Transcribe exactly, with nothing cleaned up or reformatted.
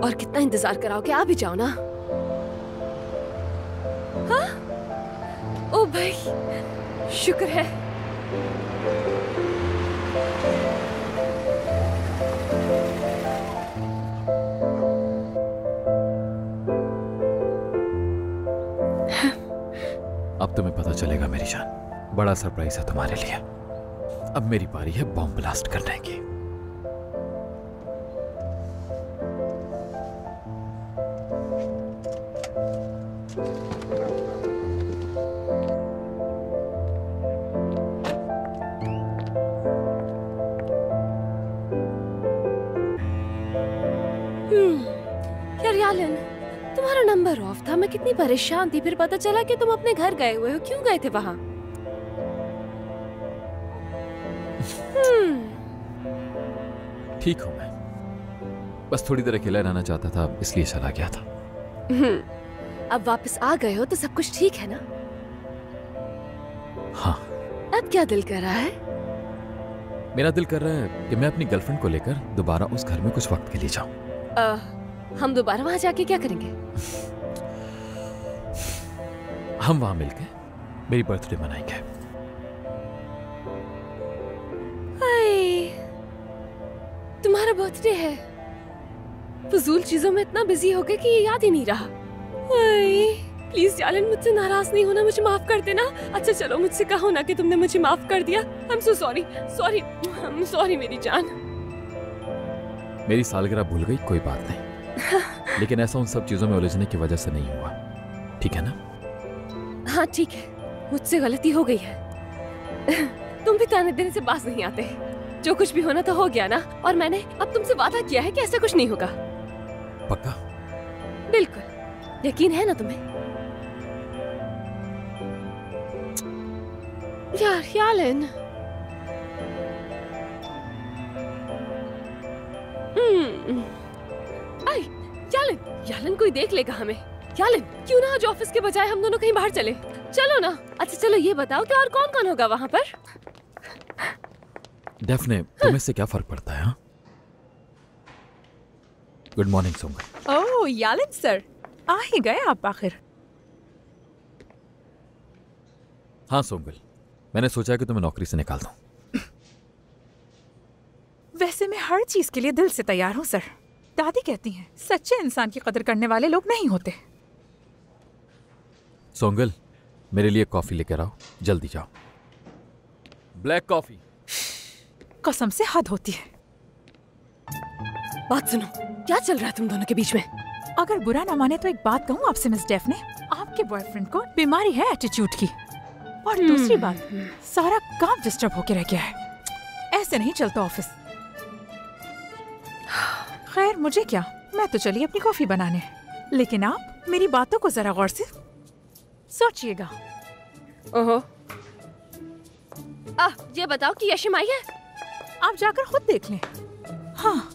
और कितना इंतजार कराओगे? आ भी जाओ ना। हाँ? ओ भाई, शुक्र है। अब तुम्हें पता चलेगा मेरी जान, बड़ा सरप्राइज है तुम्हारे लिए। अब मेरी बारी है बॉम्ब ब्लास्ट करने की। तुम्हारा नंबर ऑफ था, मैं कितनी परेशान थी। फिर पता चला कि तुम अपने घर गए हुए हो। क्यों गए थे वहाँ? ठीक हूँ मैं, बस थोड़ी देर अकेला रहना चाहता था, इसलिए चला गया था। अब वापस आ गए हो तो सब कुछ ठीक है ना? हाँ। अब क्या दिल कर रहा है? मेरा दिल कर रहा है कि मैं अपनी गर्लफ्रेंड को लेकर दोबारा उस घर में कुछ वक्त के लिए जाऊं। हम दोबारा वहां जाके क्या करेंगे? हम वहां मिलके मेरी बर्थडे मनाएंगे। तुम्हारा बर्थडे है? फजूल चीजों में इतना बिजी हो गए कि ये याद ही नहीं रहा। प्लीज जालिन, मुझसे नाराज नहीं होना, मुझे माफ कर देना। अच्छा चलो, मुझसे कहो ना कि तुमने मुझे माफ कर दिया। I am so sorry. Sorry I am sorry मेरी जान। मेरी सालगिरह भूल गई, कोई बात नहीं। लेकिन ऐसा उन सब चीजों में उलझने की वजह से नहीं हुआ, ठीक है ना? हाँ ठीक है, मुझसे गलती हो गई है। तुम भी ताने देने से बाज नहीं आते। जो कुछ भी होना तो हो गया ना, और मैंने अब तुमसे वादा किया है कि ऐसा कुछ नहीं होगा। पक्का? बिल्कुल, यकीन है ना तुम्हें? यार यालिन, यालिन, यालिन कोई देख लेगा हमें। यालिन, क्यों ना आज ऑफिस के बजाय हम दोनों कहीं बाहर चले? चलो ना। अच्छा चलो ये बताओ कि और कौन कौन होगा वहाँ पर? डेफने, तुम्हें से क्या फर्क पड़ता है? गुड मॉर्निंग सोंगल। ओह यालिन सर, आ ही गए आप आखिर। हाँ सोंगल, मैंने सोचा कि तुम्हें नौकरी से निकाल दूं। वैसे मैं हर चीज के लिए दिल से तैयार हूँ सर। दादी कहती हैं, सच्चे इंसान की कदर करने वाले लोग नहीं होते। सोंगल, मेरे लिए कॉफी लेकर आओ, जल्दी जाओ। Black coffee. कसम से हद होती है। बात सुनो, क्या चल रहा है तुम दोनों के बीच में? अगर बुरा ना माने तो एक बात कहूँ आपसे मिस डेफने, आपके बॉयफ्रेंड को बीमारी है एटीट्यूड की। और दूसरी बात, सारा काम डिस्टर्ब होके रह गया है। ऐसे नहीं चलता ऑफिस। खैर मुझे क्या, मैं तो चली अपनी कॉफी बनाने। लेकिन आप मेरी बातों को जरा गौर से सोचिएगा। ओहो, आ, ये बताओ कि यशिम आई है? आप जाकर खुद देख लें। हाँ